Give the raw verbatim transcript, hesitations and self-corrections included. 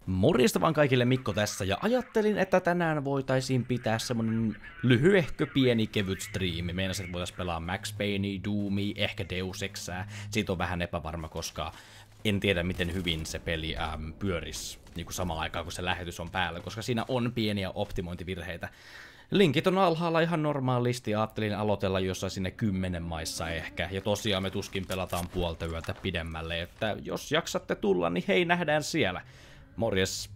Morjesta vaan kaikille, Mikko tässä, ja ajattelin, että tänään voitaisiin pitää semmonen lyhyehkö pieni kevyt striimi. Meinasin, että voitaisiin pelaa Max Paynea, Doomia, ehkä Deus Exää. Siitä on vähän epävarma, koska en tiedä miten hyvin se peli ähm, pyörisi niin kuin samaan aikaan, kun se lähetys on päällä, koska siinä on pieniä optimointivirheitä. Linkit on alhaalla ihan normaalisti, ajattelin aloitella jossain sinne kymmenen maissa ehkä, ja tosiaan me tuskin pelataan puolta yötä pidemmälle, että jos jaksatte tulla, niin hei, nähdään siellä. Morjes!